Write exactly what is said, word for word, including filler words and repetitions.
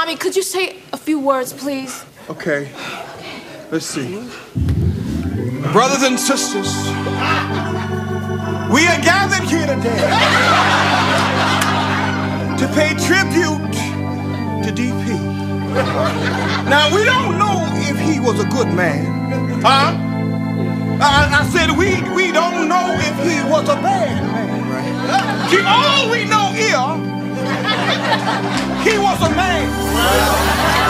Tommy, could you say a few words, please? Okay. Let's see. Brothers and sisters, we are gathered here today to pay tribute to D P. Now, we don't know if he was a good man. Huh? I, I said we, we don't know if he was a bad man. Right. See, all we know is he was a man.